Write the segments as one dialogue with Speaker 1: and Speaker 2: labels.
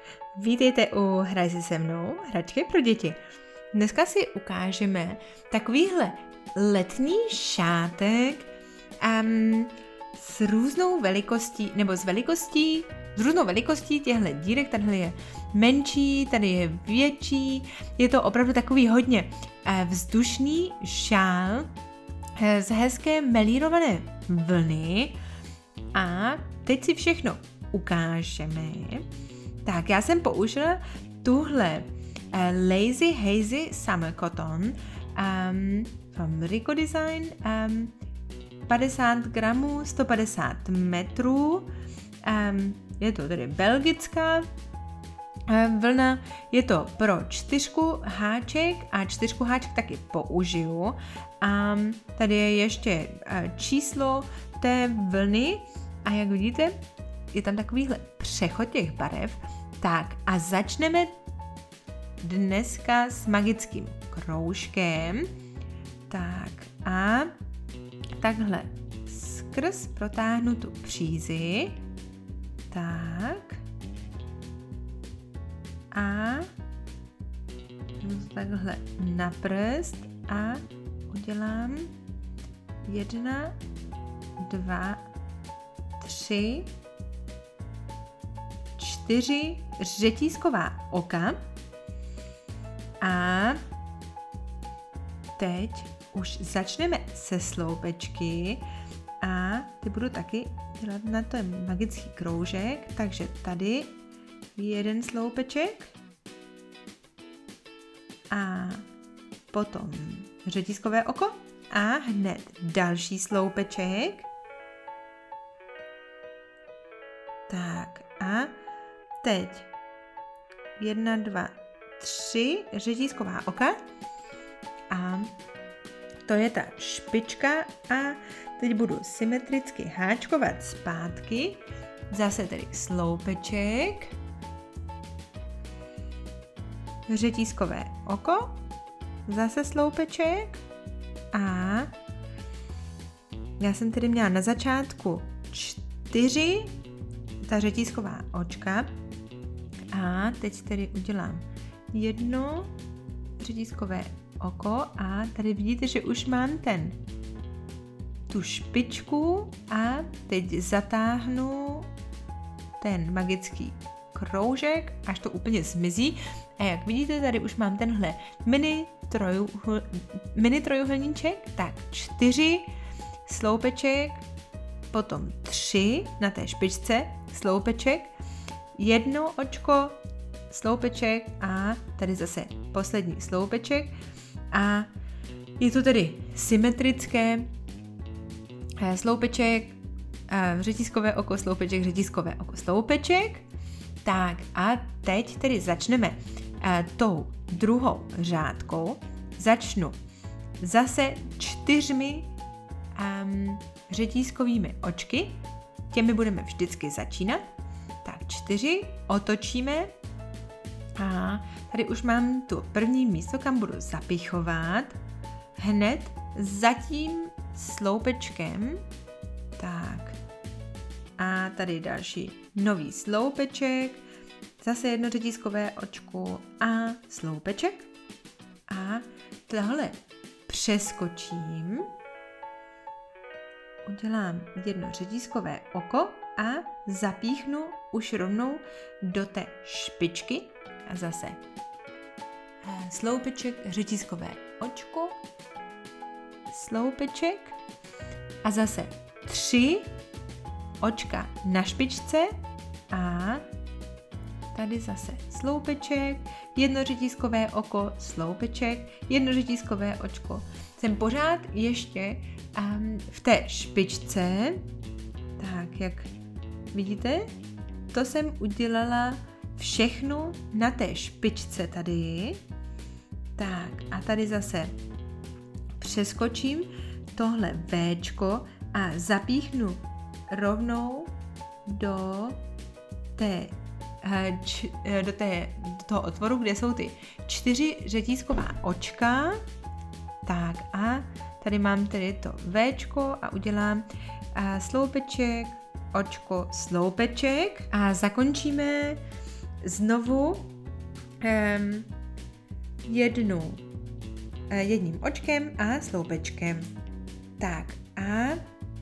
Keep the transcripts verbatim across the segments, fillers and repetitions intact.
Speaker 1: Vítejte u Hraj si se mnou, hračky pro děti. Dneska si ukážeme takovýhle letní šátek um, s různou velikostí, nebo s velikostí, s různou velikostí těchto dírek. Tady je menší, tady je větší. Je to opravdu takový hodně uh, vzdušný šál uh, z hezké melírované vlny. A teď si všechno ukážeme. Tak, já jsem použila tuhle uh, Lazy Hazy Summer Cotton um, from Rico Design, um, padesát gramů, sto padesát metrů, um, je to tedy belgická uh, vlna, je to pro čtyřku háček a čtyřku háček taky použiju. Um, tady je ještě uh, číslo té vlny a jak vidíte, je tam takovýhle přechod těch barev. Tak a začneme dneska s magickým kroužkem. Tak a takhle skrz protáhnu tu přízi. Tak. A takhle na prst a udělám jedna, dva, tři, čtyři řetízková oka a teď už začneme se sloupečky a ty budu taky dělat na ten magický kroužek, takže tady jeden sloupeček a potom řetízkové oko a hned další sloupeček. Tak a teď jedna, dva, tři řetízková oka a to je ta špička a teď budu symetricky háčkovat zpátky, zase tedy sloupeček, řetízkové oko, zase sloupeček a já jsem tedy měla na začátku čtyři ta řetízková očka a teď tedy udělám jedno řetízkové oko a tady vidíte, že už mám ten tu špičku a teď zatáhnu ten magický kroužek, až to úplně zmizí a jak vidíte, tady už mám tenhle mini, trojuhl, mini trojuhelníček, tak čtyři sloupeček, potom tři na té špičce, sloupeček, jedno očko, sloupeček a tady zase poslední sloupeček a je to tedy symetrické sloupeček, řetízkové oko, sloupeček, řetízkové oko, sloupeček. Tak a teď tedy začneme tou druhou řádkou. Začnu zase čtyřmi um, řetízkovými očky, těmi budeme vždycky začínat. Tak čtyři, otočíme a tady už mám tu první místo, kam budu zapichovat. Hned za tím sloupečkem. Tak a tady další nový sloupeček, zase jedno řetízkové očko a sloupeček. A tohle přeskočím. Udělám jedno řetízkové oko a zapíchnu už rovnou do té špičky a zase sloupeček, řetízkové očko, sloupeček a zase tři očka na špičce a tady zase sloupeček, jedno řetízkové oko, sloupeček, jedno řetízkové očko. Jsem pořád ještě um, v té špičce, tak jak vidíte, to jsem udělala všechno na té špičce tady. Tak a tady zase přeskočím tohle Včko a zapíchnu rovnou do té, do té do toho otvoru, kde jsou ty čtyři řetízková očka. Tak a tady mám tedy to Včko a udělám sloupeček, očko, sloupeček a zakončíme znovu um, jednu, uh, jedním očkem a sloupečkem. Tak a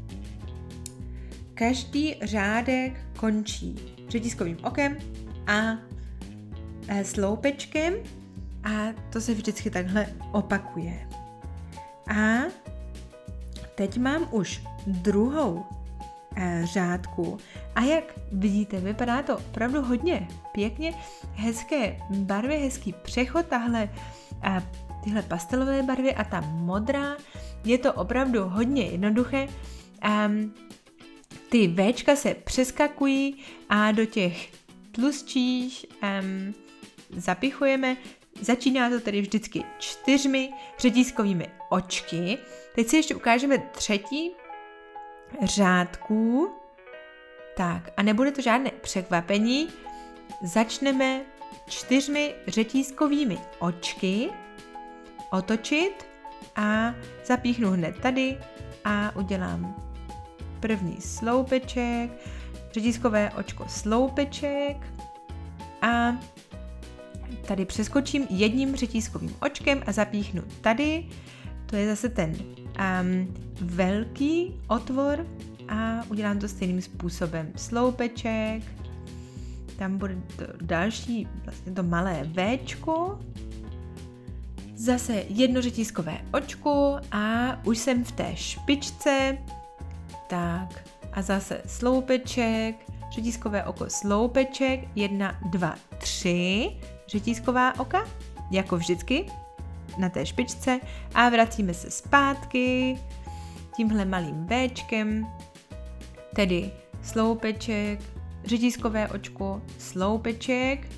Speaker 1: každý řádek končí řetízkovým okem a sloupečkem a to se vždycky takhle opakuje. A teď mám už druhou řádku a jak vidíte, vypadá to opravdu hodně pěkně, hezké barvy, hezký přechod, tahle, tyhle pastelové barvy a ta modrá, je to opravdu hodně jednoduché. Um, ty Včka se přeskakují a do těch tlustších um, zapichujeme. Začíná to tedy vždycky čtyřmi řetízkovými očky. Teď si ještě ukážeme třetí řádku. Tak, a nebude to žádné překvapení. Začneme čtyřmi řetízkovými očky otočit a zapíchnu hned tady a udělám první sloupeček, řetízkové očko sloupeček a tady přeskočím jedním řetízkovým očkem a zapíchnu tady. To je zase ten um, velký otvor a udělám to stejným způsobem. Sloupeček, tam bude to další, vlastně to malé Včko, zase jedno řetízkové očko a už jsem v té špičce. Tak a zase sloupeček, řetízkové oko sloupeček, jedna, dva, tři, řetízková oka, jako vždycky, na té špičce a vracíme se zpátky tímhle malým Včkem, tedy sloupeček, řetízkové očko, sloupeček.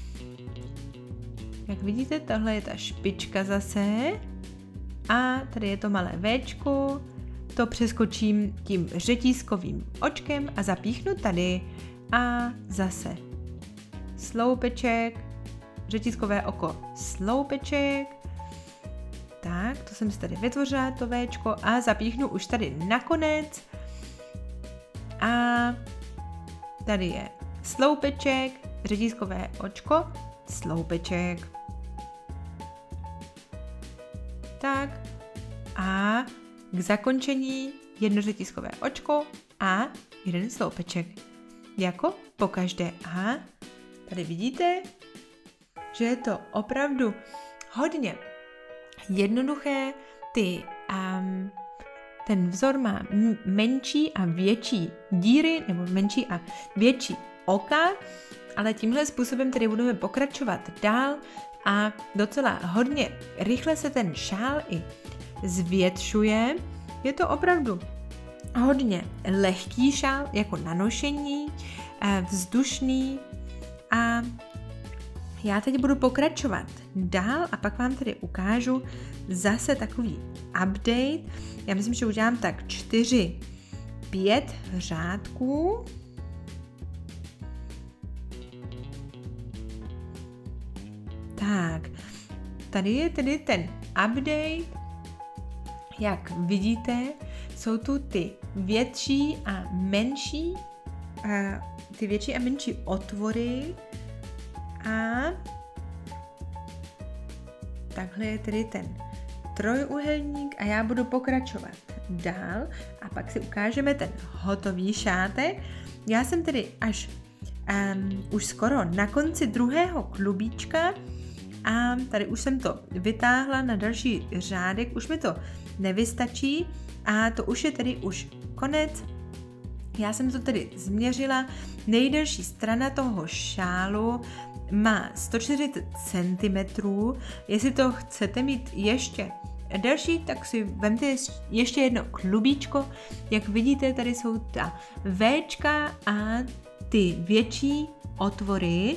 Speaker 1: Jak vidíte, tohle je ta špička zase a tady je to malé Včko, to přeskočím tím řetízkovým očkem a zapíchnu tady a zase sloupeček, řetízkové oko, sloupeček. Tak, to jsem si tady vytvořila, to Včko a zapíchnu už tady nakonec. A tady je sloupeček, řetízkové očko, sloupeček. Tak a k zakončení jedno řetízkové očko a jeden sloupeček. Jako pokaždé. A tady vidíte, že je to opravdu hodně jednoduché. Ty, um, ten vzor má m- menší a větší díry, nebo menší a větší oka, ale tímhle způsobem tedy budeme pokračovat dál a docela hodně rychle se ten šál i zvětšuje. Je to opravdu hodně lehký šál, jako na nošení, vzdušný a já teď budu pokračovat dál a pak vám tedy ukážu zase takový update. Já myslím, že udělám tak čtyři, pět řádků. Tak, tady je tedy ten update. Jak vidíte, jsou tu ty větší a menší, a ty větší a menší otvory a takhle je tedy ten trojúhelník a já budu pokračovat dál a pak si ukážeme ten hotový šátek. Já jsem tedy až um, už skoro na konci druhého klubíčka a tady už jsem to vytáhla na další řádek, už mi to nevystačí a to už je tedy už konec. Já jsem to tedy změřila, nejdelší strana toho šálu má sto čtyřicet centimetrů, jestli to chcete mít ještě delší, tak si vemte ještě jedno klubíčko, jak vidíte, tady jsou ta Včka a ty větší otvory.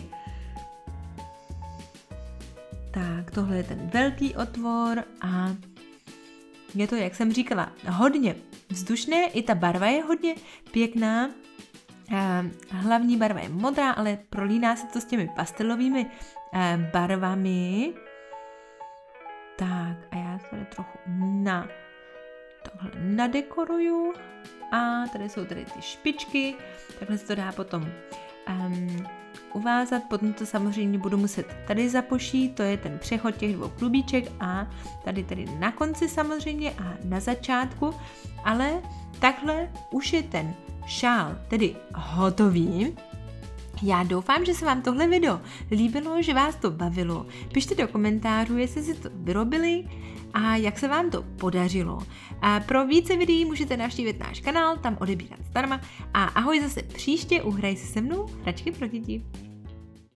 Speaker 1: Tak, tohle je ten velký otvor a je to, jak jsem říkala, hodně vzdušné, i ta barva je hodně pěkná. Hlavní barva je modrá, ale prolíná se to s těmi pastelovými barvami. Tak, a já tady trochu na tohle nadekoruju. A tady jsou tady ty špičky, takhle se to dá potom um, uvázat, potom to samozřejmě budu muset tady zapošít, to je ten přechod těch dvou klubíček a tady tady na konci samozřejmě a na začátku, ale takhle už je ten šál tedy hotový. Já doufám, že se vám tohle video líbilo, že vás to bavilo. Pište do komentářů, jestli si to vyrobili a jak se vám to podařilo. A pro více videí můžete navštívit náš kanál, tam odebírat zdarma. A ahoj zase příště, uhraj si se mnou hračky pro děti.